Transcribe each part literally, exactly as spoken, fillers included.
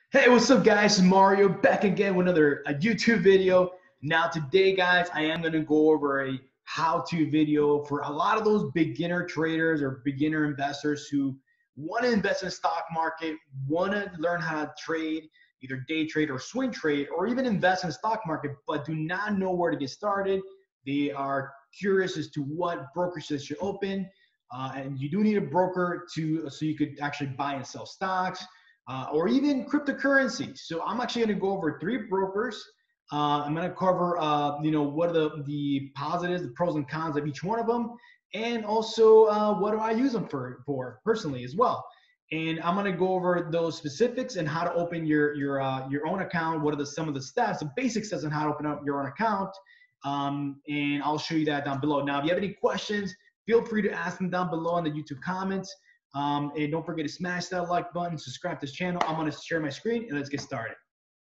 Hey, what's up, guys? It's Mario back again with another a YouTube video. Now, today, guys, I am going to go over a how-to video for a lot of those beginner traders or beginner investors who want to invest in the stock market, want to learn how to trade, either day trade or swing trade, or even invest in the stock market, but do not know where to get started. They are curious as to what brokerage they should open, uh, and you do need a broker to so you could actually buy and sell stocks uh, or even cryptocurrency. So I'm actually going to go over three brokers. Uh, I'm going to cover, uh, you know, what are the, the positives, the pros and cons of each one of them, and also uh, what do I use them for, for personally as well. And I'm going to go over those specifics and how to open your your uh, your own account. What are the some of the steps, the basic steps on how to open up your own account, um, and I'll show you that down below. Now, if you have any questions, feel free to ask them down below in the YouTube comments. Um, and don't forget to smash that like button, subscribe to this channel. I'm going to share my screen and let's get started.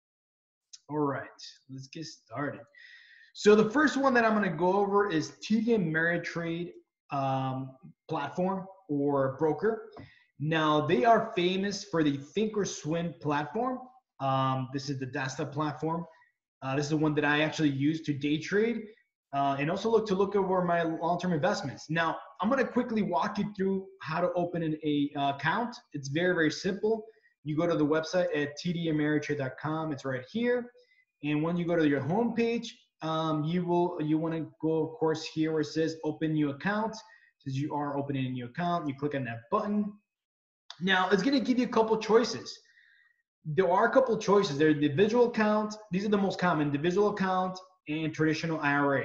All right, let's get started. So the first one that I'm going to go over is T D Ameritrade um, platform or broker. Now, they are famous for the ThinkorSwim platform. Um, this is the desktop platform. Uh, this is the one that I actually use to day trade uh, and also look to look over my long-term investments. Now, I'm going to quickly walk you through how to open an a, uh, account. It's very, very simple. You go to the website at T D Ameritrade dot com. It's right here. And when you go to your home page, um, you will you want to go, of course, here where it says open new account. It says you are opening a new account. You click on that button. Now, it's going to give you a couple choices. There are a couple of choices. There's individual account. These are the most common: individual account and traditional I R A.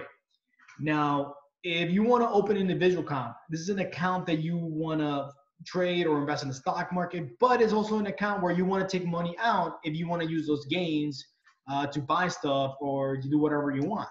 Now, if you want to open an individual account, this is an account that you want to trade or invest in the stock market, but it's also an account where you want to take money out if you want to use those gains uh, to buy stuff or to do whatever you want.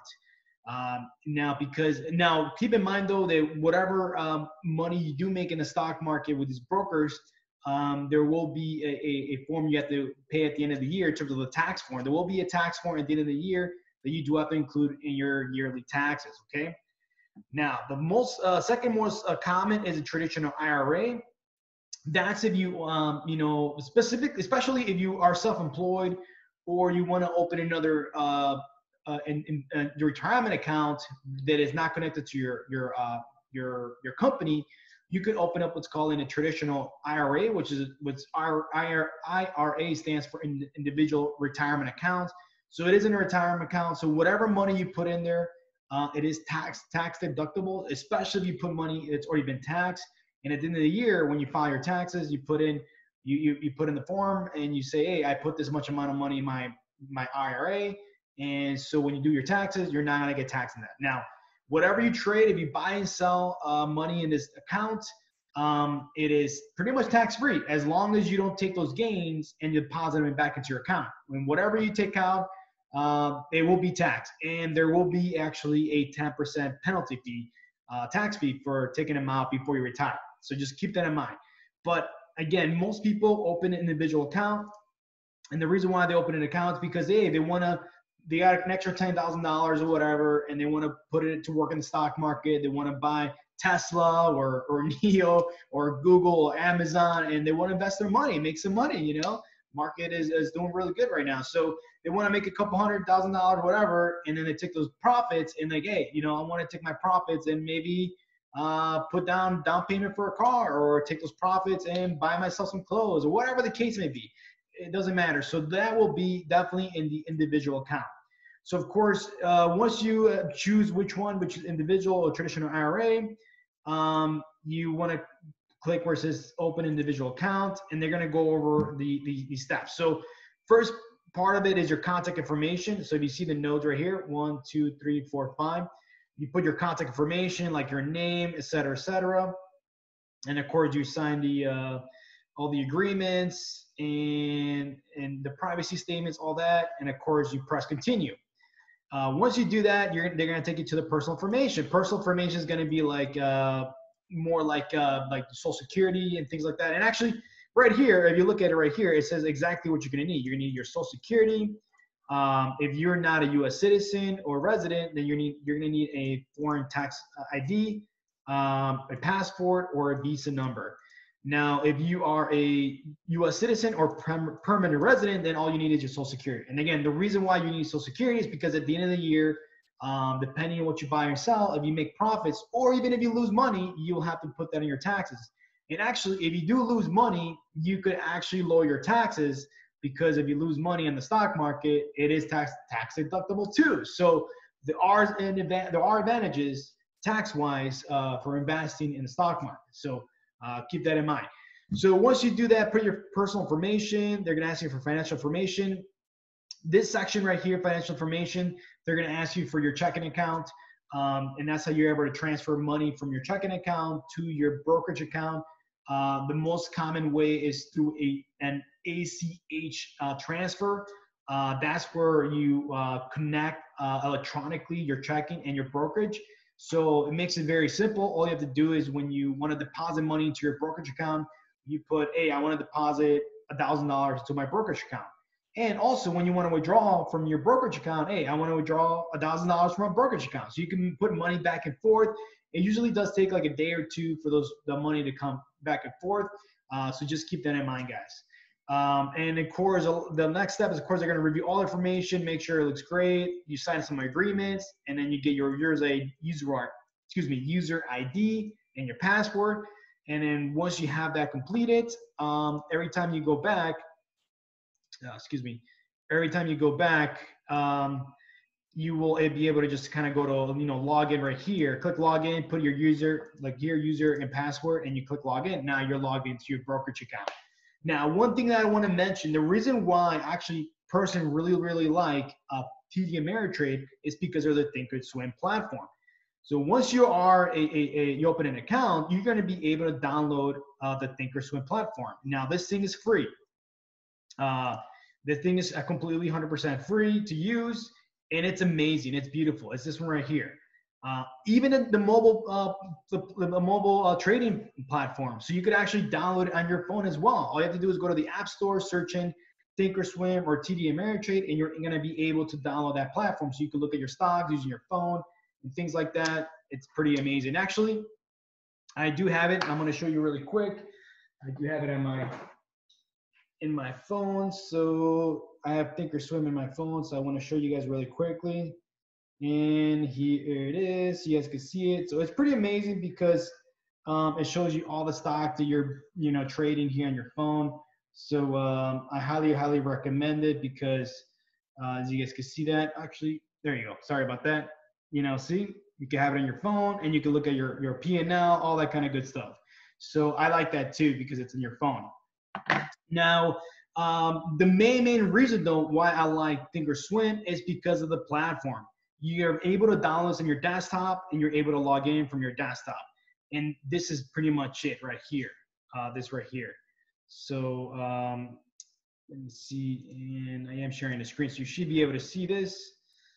Um, now, because now keep in mind though that whatever um, money you do make in the stock market with these brokers, um, there will be a, a, a form you have to pay at the end of the year in terms of the tax form. There will be a tax form at the end of the year that you do have to include in your yearly taxes. Okay. Now, the most uh, second most uh, common is a traditional I R A. That's if you, um, you know, specific, especially if you are self-employed or you want to open another uh, uh, in, in, uh, your retirement account that is not connected to your your uh, your your company. You could open up what's called a traditional I R A, which is what's I R A stands for individual retirement accounts. So it is in a retirement account. So whatever money you put in there, uh, it is tax tax deductible, especially if you put money that's already been taxed. And at the end of the year, when you file your taxes, you put in you you, you put in the form and you say, hey, I put this much amount of money in my my I R A. And so when you do your taxes, you're not gonna get taxed on that. Now, whatever you trade, if you buy and sell uh, money in this account, um, it is pretty much tax-free as long as you don't take those gains and deposit them back into your account. When whatever you take out, uh, they will be taxed, and there will be actually a ten percent penalty fee, uh, tax fee for taking them out before you retire. So just keep that in mind. But again, most people open an individual account, and the reason why they open an account is because hey, they want to. They got an extra ten thousand dollars or whatever, and they want to put it to work in the stock market. They want to buy Tesla or, or NEO or Google or Amazon, and they want to invest their money, make some money, you know. Market is, is doing really good right now. So they want to make a couple hundred thousand dollars or whatever, and then they take those profits and like, hey, you know, I want to take my profits and maybe uh, put down down payment for a car or take those profits and buy myself some clothes or whatever the case may be. It doesn't matter. So that will be definitely in the individual account. So of course, uh, once you uh, choose which one, which is individual or traditional I R A, um, you want to click where it says open individual account, and they're going to go over the, the, the steps. So first part of it is your contact information. So if you see the nodes right here, one, two, three, four, five, you put your contact information like your name, et cetera, et cetera. And of course, you sign the uh, all the agreements and and the privacy statements, all that, and of course you press continue. Uh, once you do that, you're they're gonna take you to the personal information. Personal information is gonna be like uh, more like uh, like Social Security and things like that. And actually, right here, if you look at it right here, it says exactly what you're gonna need. You're gonna need your Social Security. Um, if you're not a U S citizen or resident, then you need you're gonna need a foreign tax I D, um, a passport, or a visa number. Now, if you are a U S citizen or perm- permanent resident, then all you need is your Social Security. And again, the reason why you need Social Security is because at the end of the year, um, depending on what you buy or sell, if you make profits or even if you lose money, you'll have to put that in your taxes. And actually, if you do lose money, you could actually lower your taxes, because if you lose money in the stock market, it is tax tax deductible too. So there are, there are advantages tax-wise uh, for investing in the stock market. So uh, keep that in mind. So once you do that, put your personal information. They're going to ask you for financial information. This section right here, financial information, they're going to ask you for your checking account. Um, and that's how you're able to transfer money from your checking account to your brokerage account. Uh, the most common way is through a, an A C H uh, transfer. Uh, that's where you uh, connect uh, electronically your checking and your brokerage. So it makes it very simple. All you have to do is when you want to deposit money into your brokerage account, you put, hey, I want to deposit one thousand dollars to my brokerage account. And also when you want to withdraw from your brokerage account, hey, I want to withdraw one thousand dollars from a brokerage account. So you can put money back and forth. It usually does take like a day or two for those the money to come back and forth. Uh, so just keep that in mind, guys. Um, and of course, the next step is, of course, they're going to review all information, make sure it looks great. You sign some agreements, and then you get your user user excuse me user I D and your password. And then once you have that completed, um, every time you go back, uh, excuse me, every time you go back, um, you will be able to just kind of go to, you know, log in right here, click login, put your user, like your user and password, and you click login. Now you're logged into your brokerage account. Now, one thing that I want to mention, the reason why I actually personally really, really like uh, T D Ameritrade is because of the ThinkorSwim platform. So once you are a, a, a you open an account, you're going to be able to download uh, the ThinkorSwim platform. Now, this thing is free. Uh, the thing is completely one hundred percent free to use, and it's amazing. It's beautiful. It's this one right here. Uh, even the mobile, uh, the, the mobile uh, trading platform. So you could actually download it on your phone as well. All you have to do is go to the App Store, search in ThinkorSwim or T D Ameritrade, and you're going to be able to download that platform. So you can look at your stocks using your phone and things like that. It's pretty amazing. Actually, I do have it. I'm going to show you really quick. I do have it on my in my phone. So I have ThinkorSwim in my phone. So I want to show you guys really quickly. And here it is. You guys can see it. So it's pretty amazing because um, it shows you all the stock that you're, you know, trading here on your phone. So um, I highly, highly recommend it because uh, as you guys can see that, actually, there you go. Sorry about that. You know, see, you can have it on your phone and you can look at your, your P and L, all that kind of good stuff. So I like that too because it's in your phone. Now, um, the main, main reason though why I like ThinkorSwim is because of the platform. You're able to download this on your desktop and you're able to log in from your desktop. And this is pretty much it right here, uh, this right here. So um, let me see, and I am sharing the screen, so you should be able to see this.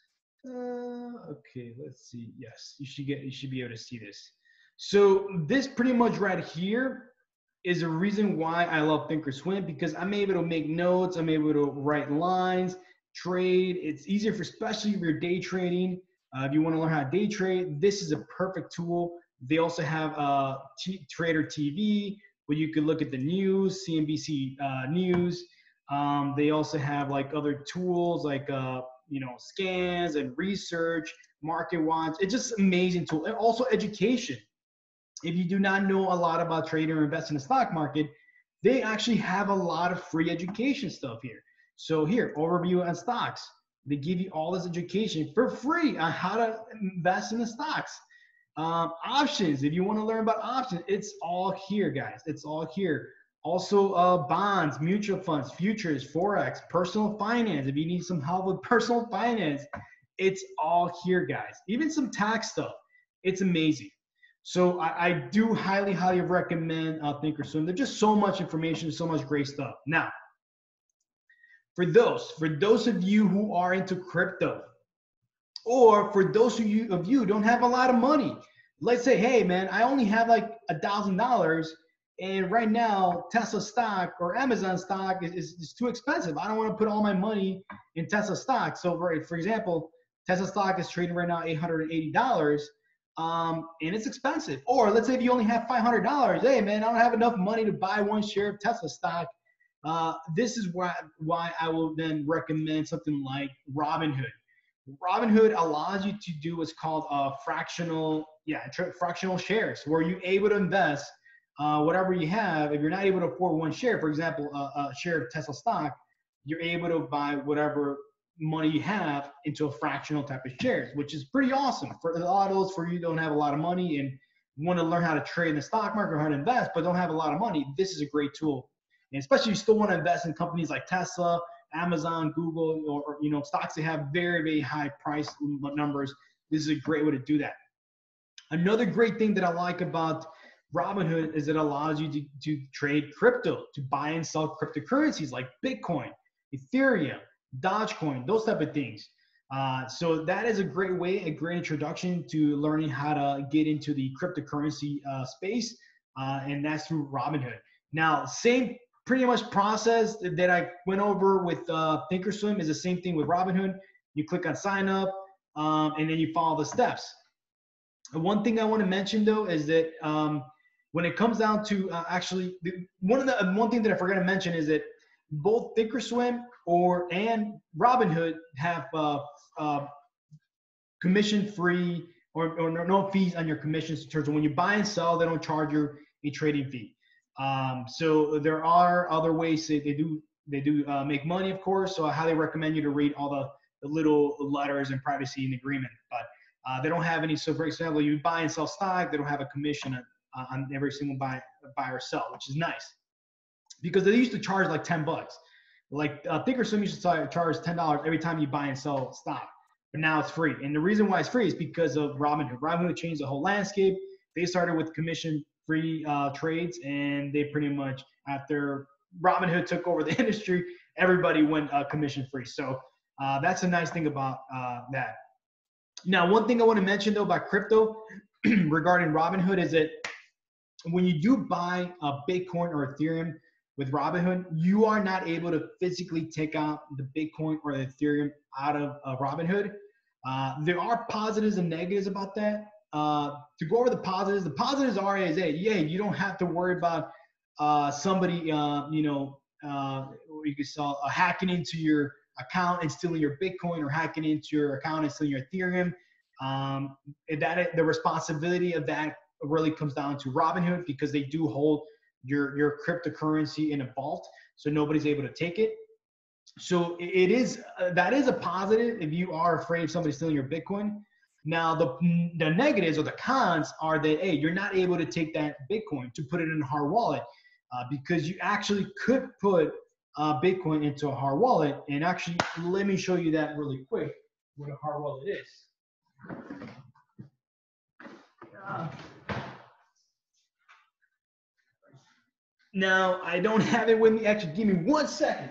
Uh, okay, let's see. Yes, you should get, you should be able to see this. So this pretty much right here is a reason why I love ThinkorSwim, because I'm able to make notes, I'm able to write lines, trade. It's easier for, especially if you're day trading. Uh, if you want to learn how to day trade, this is a perfect tool. They also have uh, T Trader T V, where you can look at the news, C N B C uh, News. Um, they also have like other tools like uh, you know, scans and research, market watch. It's just an amazing tool. And also education. If you do not know a lot about trading or investing in the stock market, they actually have a lot of free education stuff here. So here, overview on stocks. They give you all this education for free on how to invest in the stocks. Um, options, if you want to learn about options, it's all here, guys. It's all here. Also, uh, bonds, mutual funds, futures, Forex, personal finance. If you need some help with personal finance, it's all here, guys. Even some tax stuff. It's amazing. So I, I do highly, highly recommend uh, ThinkorSwim. There's just so much information, so much great stuff. Now, for those, for those of you who are into crypto, or for those of you of you who don't have a lot of money, let's say, hey man, I only have like a thousand dollars, and right now Tesla stock or Amazon stock is, is, is too expensive. I don't want to put all my money in Tesla stock. So for, for example, Tesla stock is trading right now eight hundred eighty dollars. um, and it's expensive. Or let's say if you only have five hundred dollars, hey man, I don't have enough money to buy one share of Tesla stock. Uh, this is why, why I will then recommend something like Robinhood. Robinhood allows you to do what's called a fractional, yeah, fractional shares, where you're able to invest uh, whatever you have. If you're not able to afford one share, for example, a, a share of Tesla stock, you're able to buy whatever money you have into a fractional type of shares, which is pretty awesome. For a lot of those, for you don't have a lot of money and want to learn how to trade in the stock market or how to invest, but don't have a lot of money, this is a great tool. And especially if you still want to invest in companies like Tesla, Amazon, Google, or, or you know, stocks that have very, very high price numbers, this is a great way to do that. Another great thing that I like about Robinhood is it allows you to, to trade crypto, to buy and sell cryptocurrencies like Bitcoin, Ethereum, Dogecoin, those type of things. Uh, so that is a great way, a great introduction to learning how to get into the cryptocurrency uh, space, uh, and that's through Robinhood. Now, same pretty much process that I went over with uh, ThinkorSwim is the same thing with Robinhood. You click on sign up, um, and then you follow the steps. And one thing I want to mention though is that um, when it comes down to uh, actually, one of the one thing that I forgot to mention is that both ThinkorSwim or and Robinhood have uh, uh, commission-free or, or no, no fees on your commissions in terms of when you buy and sell, they don't charge you a trading fee. Um, so there are other ways that they do they do uh, make money, of course. So I highly recommend you to read all the, the little letters and privacy and agreement. But uh, they don't have any. So for example, you buy and sell stock, they don't have a commission on, on every single buy buy or sell, which is nice because they used to charge like ten bucks. Like uh, ThinkorSwim used to charge ten dollars every time you buy and sell stock, but now it's free. And the reason why it's free is because of Robinhood. Robinhood changed the whole landscape. They started with commission-free uh, trades, and they pretty much, after Robinhood took over the industry, everybody went uh, commission-free. So uh, that's a nice thing about uh, that. Now, one thing I want to mention though about crypto regarding Robinhood is that when you do buy a Bitcoin or Ethereum with Robinhood, you are not able to physically take out the Bitcoin or the Ethereum out of uh, Robinhood. Uh, there are positives and negatives about that. Uh, to go over the positives, the positives are is that, yeah, you don't have to worry about uh, somebody, uh, you know, uh, you could sell uh, hacking into your account and stealing your Bitcoin, or hacking into your account and stealing your Ethereum. Um, that the responsibility of that really comes down to Robinhood, because they do hold your your cryptocurrency in a vault, so nobody's able to take it. So it is uh, that is a positive if you are afraid of somebody stealing your Bitcoin. Now the the negatives or the cons are that, hey, you're not able to take that Bitcoin to put it in a hard wallet, uh, because you actually could put uh, Bitcoin into a hard wallet. And actually, let me show you that really quick, what a hard wallet is. Uh, Now, I don't have it with me. Actually, give me one second.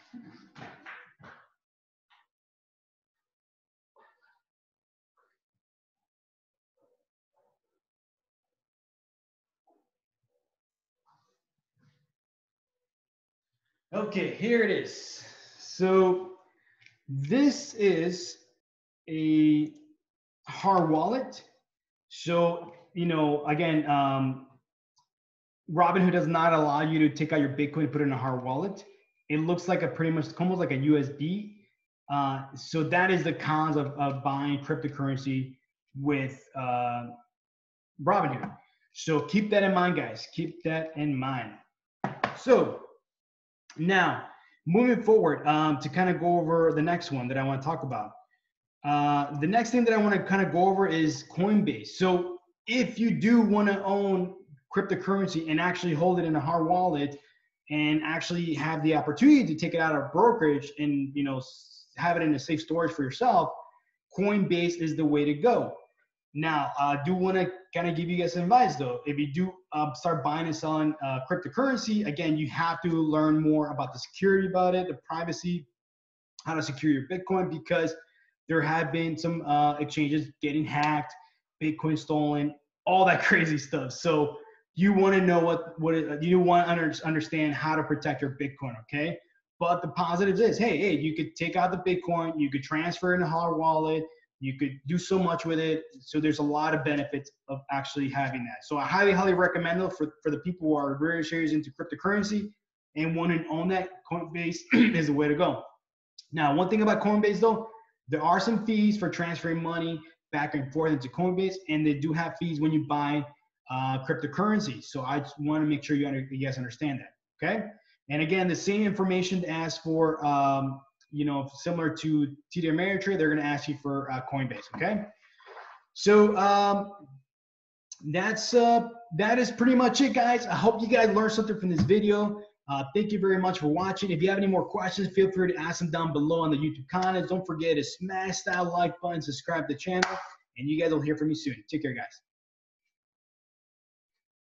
Okay, here it is. So this is a hard wallet. So, you know, again, um, Robinhood does not allow you to take out your Bitcoin and put it in a hard wallet. It looks like a pretty much almost like a U S D. Uh, so that is the cons of, of buying cryptocurrency with uh, Robinhood. So keep that in mind, guys. Keep that in mind. So now moving forward um, to kind of go over the next one that I want to talk about. Uh, the next thing that I want to kind of go over is Coinbase. So if you do want to own cryptocurrency and actually hold it in a hard wallet and actually have the opportunity to take it out of brokerage and, you know, have it in a safe storage for yourself, Coinbase is the way to go. Now, I uh, do want to kind of give you guys some advice though. If you do uh, start buying and selling uh, cryptocurrency, again, you have to learn more about the security about it, the privacy, how to secure your Bitcoin, because there have been some uh, exchanges getting hacked, Bitcoin stolen, all that crazy stuff. So you want to know what, what it, you want to under, understand how to protect your Bitcoin, okay? But the positives is, hey, hey, you could take out the Bitcoin, you could transfer in a hard wallet, You could do so much with it. So there's a lot of benefits of actually having that. So I highly, highly recommend it for, for the people who are very serious into cryptocurrency and want to own that. Coinbase is the way to go. Now, one thing about Coinbase though, there are some fees for transferring money back and forth into Coinbase, and they do have fees when you buy uh, cryptocurrency. So I just want to make sure you, under, you guys understand that, okay? And again, the same information as for, um, you know, similar to T D Ameritrade, they're going to ask you for uh, Coinbase, okay? So um, that's uh, that is pretty much it, guys. I hope you guys learned something from this video. Uh, thank you very much for watching. If you have any more questions, feel free to ask them down below on the YouTube comments. Don't forget to smash that like button, subscribe to the channel, and you guys will hear from me soon. Take care, guys.